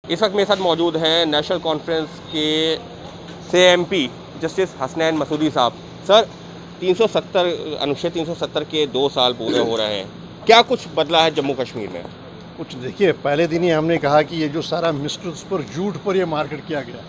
इस वक्त मेरे साथ मौजूद हैं नेशनल कॉन्फ्रेंस के से एमपी जस्टिस हसनैन मसूदी साहब। सर, 370 अनुच्छेद 370 के 2 साल पूरे हो रहे हैं, क्या कुछ बदला है जम्मू कश्मीर में? कुछ देखिए, पहले दिन ही हमने कहा कि ये जो सारा मिस्ट्रस पर झूठ पर ये मार्केट किया गया।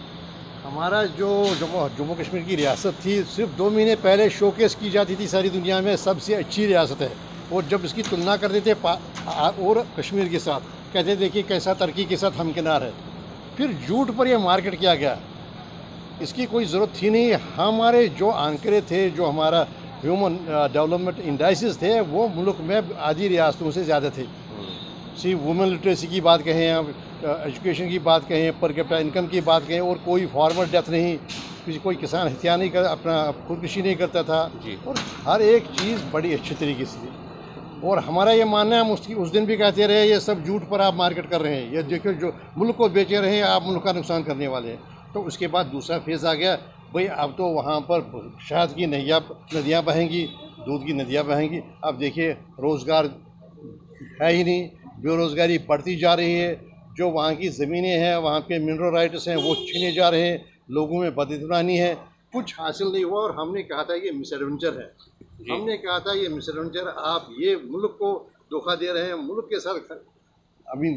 हमारा जो जम्मू कश्मीर की रियासत थी, सिर्फ 2 महीने पहले शोकेस की जाती थी सारी दुनिया में सबसे अच्छी रियासत है। और जब इसकी तुलना करते थे और कश्मीर के साथ, कहते देखिए कैसा तरक्की के साथ हमकिनार है। फिर झूठ पर यह मार्केट किया गया, इसकी कोई ज़रूरत थी नहीं। हमारे जो आंकड़े थे, जो हमारा ह्यूमन डेवलपमेंट इंडाइसिस थे, वो मुल्क में आधी रियासतों से ज़्यादा थे। सी वुमेन लिटरेसी की बात कहें, एजुकेशन की बात कहें, पर कैपिटा इनकम की बात कहें, और कोई फार्मर डेथ नहीं, कोई किसान हत्या नहीं कर, अपना खुदकुशी नहीं करता था, और हर एक चीज़ बड़ी अच्छी तरीके से थी। और हमारा ये मानना है, हम उस दिन भी कहते रहे, ये सब झूठ पर आप मार्केट कर रहे हैं, ये देखिए जो मुल्क को बेचे रहे हैं आप, मुल्क का नुकसान करने वाले हैं। तो उसके बाद दूसरा फेज़ आ गया, भाई अब तो वहाँ पर शहद की नदियाँ बहेंगी, दूध की नदियाँ बहेंगी। अब देखिए रोज़गार है ही नहीं, बेरोज़गारी बढ़ती जा रही है, जो वहाँ की ज़मीनें हैं, वहाँ के मिनरल राइट्स हैं, वो छीने जा रहे हैं, लोगों में बदइतमानी है, कुछ हासिल नहीं हुआ। और हमने कहा था ये मिसएडवेंचर है, हमने कहा था ये मिसएडवेंचर, आप ये मुल्क को धोखा दे रहे हैं, मुल्क के साथ अभी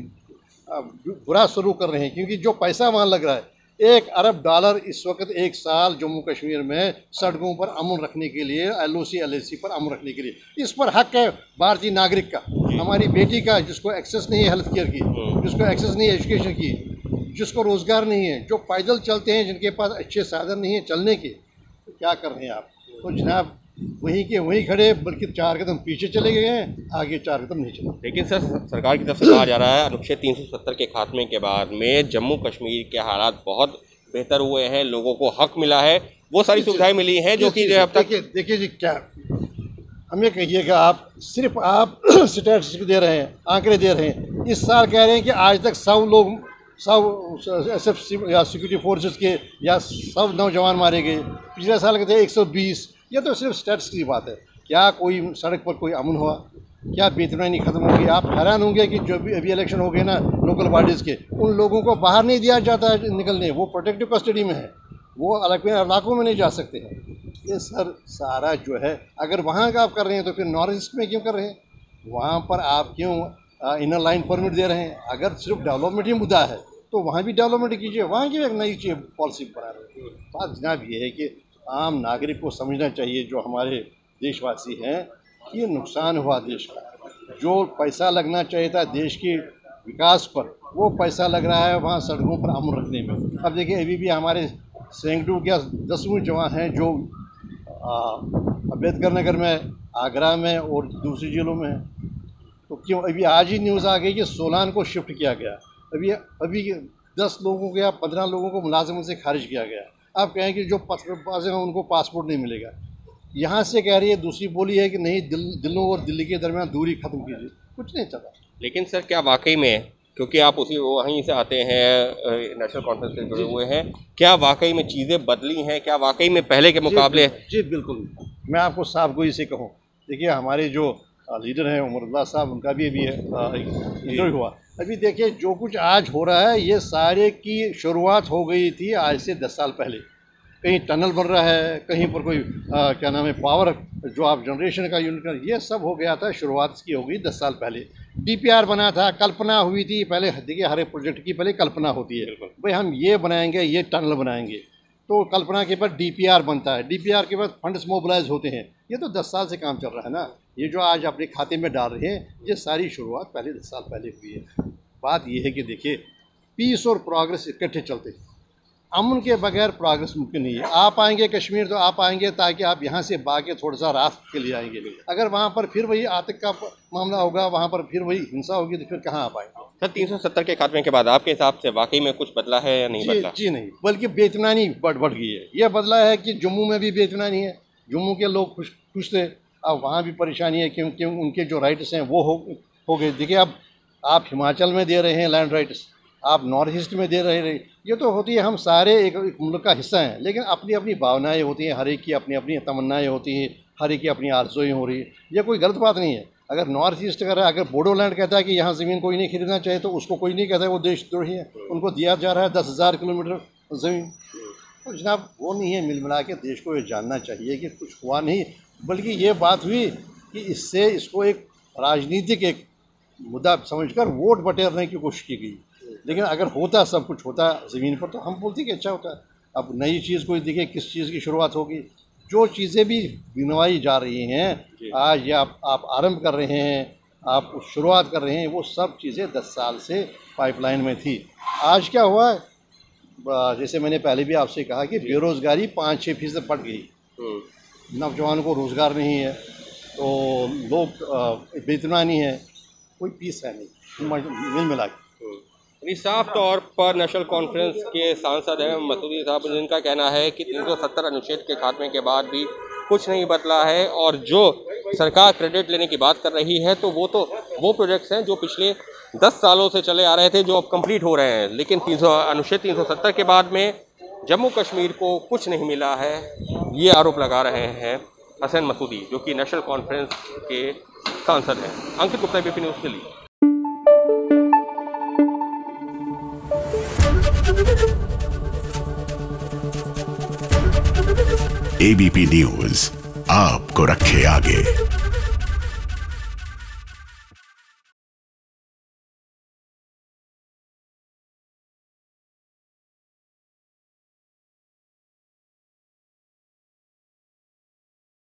बुरा सलूक कर रहे हैं। क्योंकि जो पैसा वहाँ लग रहा है, $1 अरब इस वक्त एक साल जम्मू कश्मीर में सड़कों पर अमन रखने के लिए, LOC LAC पर अमन रखने के लिए, इस पर हक है भारतीय नागरिक का, हमारी बेटी का, जिसको एक्सेस नहीं है हेल्थ केयर की, जिसको एक्सेस नहीं है एजुकेशन की, जिसको रोज़गार नहीं है, जो पैदल चलते हैं, जिनके पास अच्छे साधन नहीं है चलने के। तो क्या कर रहे हैं आप? तो जनाब वहीं के वहीं खड़े, बल्कि 4 कदम पीछे चले गए हैं, आगे 4 कदम नहीं चले। लेकिन सर, सरकार की तरफ से कहा जा रहा है अनुच्छेद 370 के खात्मे के बाद में जम्मू कश्मीर के हालात बहुत बेहतर हुए हैं, लोगों को हक मिला है, वो सारी सुविधाएं मिली हैं जो कि अब तक। देखिए जी, क्या हमें कहिएगा, आप सिर्फ आप स्टैटिस्टिक्स दे रहे हैं, आंकड़े दे रहे हैं। इस साल कह रहे हैं कि आज तक 100 लोग, 100 SF या सिक्योरिटी फोर्सेस के या 100 नौजवान मारे गए। पिछले साल के थे 120। ये तो सिर्फ स्टैटिस्टिक्स की बात है। क्या कोई सड़क पर कोई अमन हुआ? क्या बेईमानी खत्म होगी? आप हैरान होंगे कि जो भी अभी इलेक्शन हो गए ना लोकल बॉडीज़ के, उन लोगों को बाहर नहीं दिया जाता निकलने, वो प्रोटेक्टिव कस्टडी में है, वो अलग इलाकों में नहीं जा सकते हैं। ये सर सारा जो है, अगर वहाँ का आप कर रहे हैं तो फिर नॉर्थ ईस्ट में क्यों कर रहे हैं? वहाँ पर आप क्यों इनर लाइन परमिट दे रहे हैं? अगर सिर्फ डेवलपमेंट ही मुद्दा है तो वहाँ भी डेवलपमेंट कीजिए, वहाँ की एक नई चीज़ पॉलिसी बना रहे हैं। बात जनाब ये है कि आम नागरिक को समझना चाहिए, जो हमारे देशवासी हैं, कि ये नुकसान हुआ देश का। जो पैसा लगना चाहिए था देश के विकास पर, वो पैसा लग रहा है वहाँ सड़कों पर अमन रखने में। अब देखिए, अभी भी हमारे सैकड़ों क्या 10वीं जवान हैं जो अम्बेडकर नगर में, आगरा में और दूसरी जिलों में हैं। तो क्यों अभी आज ही न्यूज़ आ गई कि सोलान को शिफ्ट किया गया, अभी 10 लोगों को या 15 लोगों को मुलाजिमत से खारिज किया गया। आप कहें कि जो पत्थरबाज हैं उनको पासपोर्ट नहीं मिलेगा। यहाँ से कह रही है, दूसरी बोली है कि नहीं, दिल्ली और दिल्ली के दरमियान दूरी खत्म कीजिए। कुछ नहीं चला। लेकिन सर, क्या वाकई में, क्योंकि आप वहीं से आते हैं, नेशनल कॉन्फ्रेंस से जुड़े हुए हैं, क्या वाकई में चीज़ें बदली हैं? क्या वाकई में पहले के मुकाबले? जी बिल्कुल, मैं आपको साफ गोई से कहूँ, देखिए हमारे जो लीडर हैं उमरुल्लाह साहब, उनका भी अभी इंटरव्यू हुआ। अभी देखिए जो कुछ आज हो रहा है, ये सारे की शुरुआत हो गई थी आज से 10 साल पहले। कहीं टनल बन रहा है, कहीं पर कोई क्या नाम है, पावर जो आप जनरेशन का यूनिट, ये सब हो गया था, शुरुआत इसकी हो गई 10 साल पहले। DPR बना था, कल्पना हुई थी पहले। देखिए हर एक प्रोजेक्ट की पहले कल्पना होती है, भाई हम ये बनाएंगे, ये टनल बनाएंगे, तो कल्पना के बाद DPR बनता है, DPR के बाद फंड्स मोबिलाइज होते हैं। ये तो 10 साल से काम चल रहा है ना। ये जो आज अपने खाते में डाल रहे हैं, ये सारी शुरुआत पहले 10 साल पहले हुई है। बात ये है कि देखिए, पीस और प्रोग्रेस इकट्ठे चलते हैं, अमन के बगैर प्रोग्रेस मुमकिन नहीं है। आप आएंगे कश्मीर तो आप आएंगे ताकि आप यहाँ से भाग के थोड़ा सा राहत के लिए आएंगे। अगर वहाँ पर फिर वही आतंक का मामला होगा, वहाँ पर फिर वही हिंसा होगी, तो फिर कहाँ आप आएंगे? सर, 370 के खात्मे के बाद आपके हिसाब से वाकई में कुछ बदला है या नहीं बदला? जी नहीं, बल्कि बेइत्मीनानी बढ़ गई है। यह बदला है कि जम्मू में भी बेइत्मीनानी है, जम्मू के लोग खुश थे, अब वहाँ भी परेशानी है, क्योंकि उनके जो राइट्स हैं वो हो गए। देखिए अब आप हिमाचल में दे रहे हैं लैंड राइट्स, आप नॉर्थ ईस्ट में दे रहे हैं, ये तो होती है, हम सारे एक मुल्क का हिस्सा हैं, लेकिन अपनी अपनी भावनाएं होती हैं, हर एक की अपनी अपनी तमन्नाएं होती हैं, हर एक की अपनी आरज़ुएं हो रही है। ये कोई गलत बात नहीं है। अगर नॉर्थ ईस्ट अगर बोडोलैंड कहता है कि यहाँ ज़मीन कोई नहीं खरीदना चाहिए तो उसको कोई नहीं कहता है वो देशद्रोही है, उनको दिया जा रहा है 10,000 किलोमीटर ज़मीन। तो जनाब वो नहीं है, मिल मिला के देश को ये जानना चाहिए कि कुछ हुआ नहीं, बल्कि ये बात हुई कि इससे इसको एक राजनीतिक एक मुद्दा समझकर वोट बटेरने की कोशिश की गई। लेकिन अगर होता, सब कुछ होता ज़मीन पर, तो हम बोलते कि अच्छा होता। अब नई चीज़ कोई दिखे, किस चीज़ की शुरुआत होगी। जो चीज़ें भी गिनवाई जा रही हैं आज, या आप आरंभ कर रहे हैं, आप शुरुआत कर रहे हैं, वो सब चीज़ें 10 साल से पाइपलाइन में थी। आज क्या हुआ, जैसे मैंने पहले भी आपसे कहा कि बेरोज़गारी 5-6% बढ़ गई, नौजवानों को रोज़गार नहीं है, तो लोग बेईमानी है, कोई पीस है नहीं मिल मिला के। साफ तौर पर नेशनल कॉन्फ्रेंस के सांसद हैं मसूदी साहब, जिनका कहना है कि 370 अनुच्छेद के खात्मे के बाद भी कुछ नहीं बदला है, और जो सरकार क्रेडिट लेने की बात कर रही है तो वो प्रोजेक्ट्स हैं जो पिछले 10 सालों से चले आ रहे थे, जो अब कंप्लीट हो रहे हैं। लेकिन अनुच्छेद 370 के बाद में जम्मू कश्मीर को कुछ नहीं मिला है, ये आरोप लगा रहे हैं हसन मसूदी, जो कि नेशनल कॉन्फ्रेंस के सांसद हैं। अंकित गुप्ता, एबीपी न्यूज़ के लिए। एबीपी न्यूज़ आपको रखे आगे।